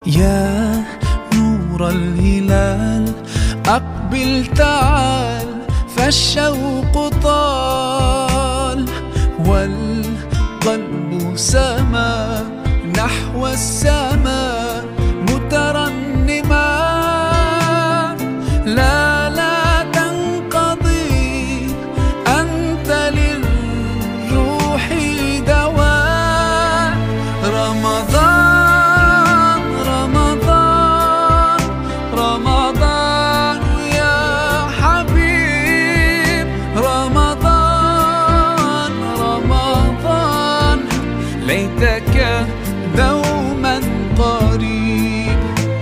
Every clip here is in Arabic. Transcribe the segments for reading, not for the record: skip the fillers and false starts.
يا نور الهلال أقبل تعال، فالشوق طال والقلب سما نحو السماء مترنما. لا تنقضي، أنت للروح دواء. رمضان رمضان رمضان يا حبيب، رمضان رمضان ليتك دوما قريب.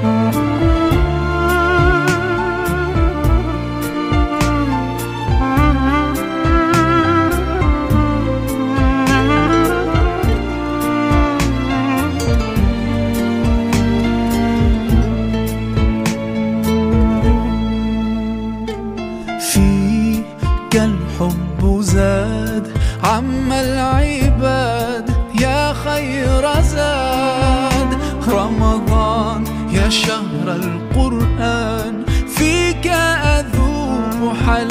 فيك الحب زاد عم العباد يا خير زاد. رمضان يا شهر القرآن، فيك أذوق حلاوة